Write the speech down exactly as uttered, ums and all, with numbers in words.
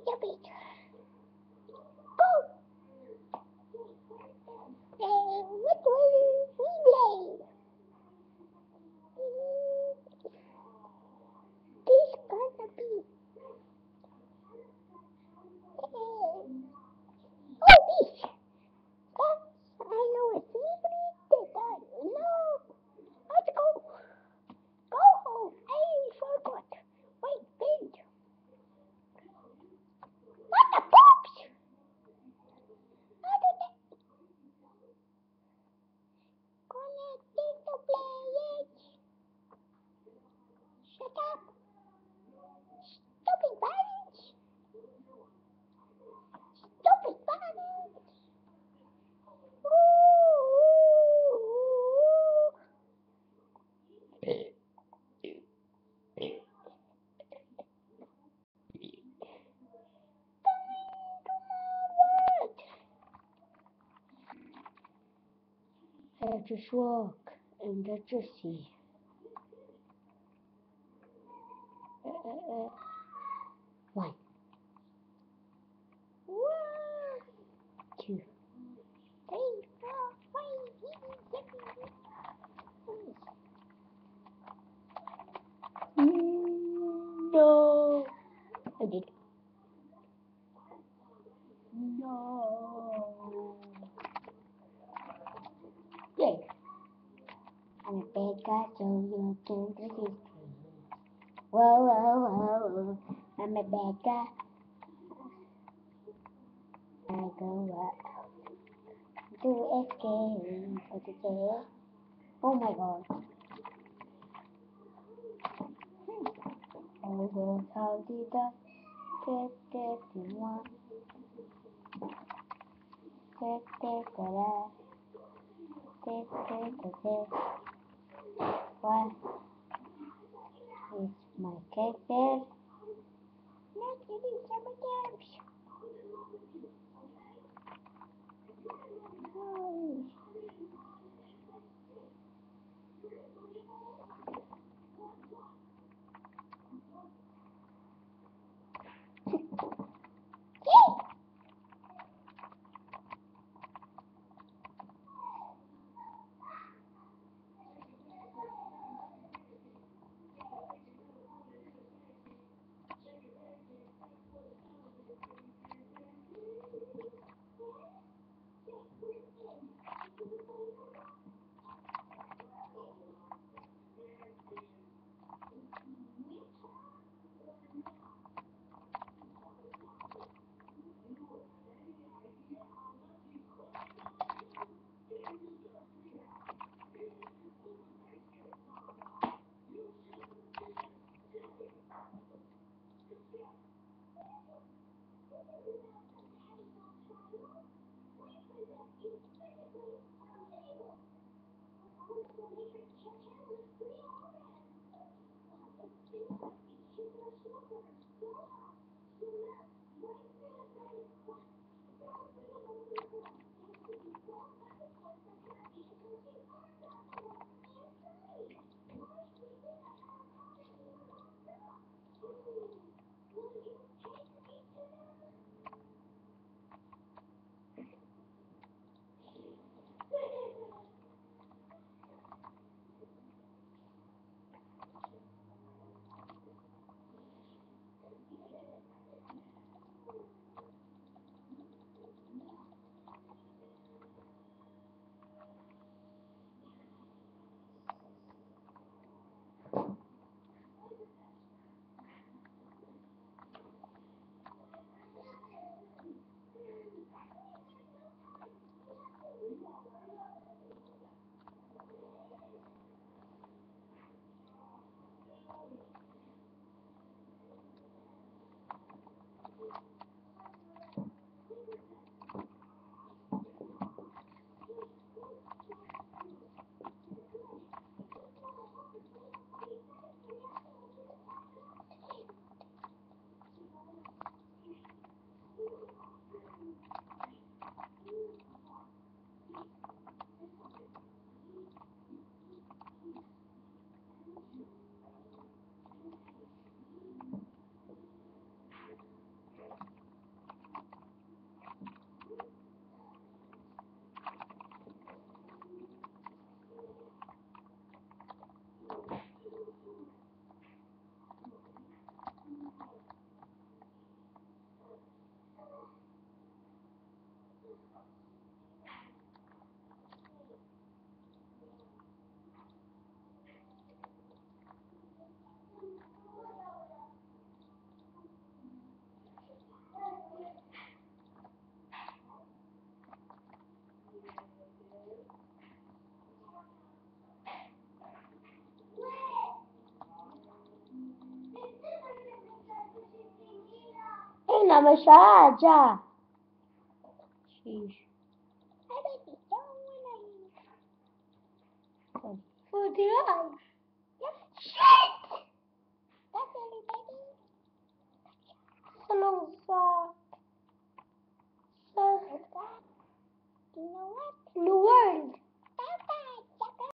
Jump it. Go. And what will we play? This gonna be. Uh, oh, this. Oh, I know a secret that I know. Let's go. Go home. I forgot. Wait, wait. What the box? How did I connect to play it? Shut up. Stupid parents. Stupid parents. I just walk and I just see. Uh, uh, uh. One. One. Two. Three. Four. Five. Six. Seven. No. I did. No. Yes. I'm a bad guy, so you can't resist me. Whoa, whoa, whoa, whoa. I'm a bad guy. I go up to escape. What to say? Oh my god. Oh god, how did I get that one? Get that that get that that. What is my character? Not getting some games. Oh. não machar já. X. Vou tirar.